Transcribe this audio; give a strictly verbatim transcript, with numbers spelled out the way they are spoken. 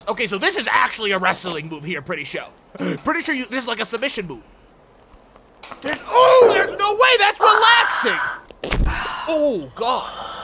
Okay, so this is actually a wrestling move here, pretty sure. Pretty sure you, this is like a submission move. There's, oh, there's no way, that's relaxing. Oh, God.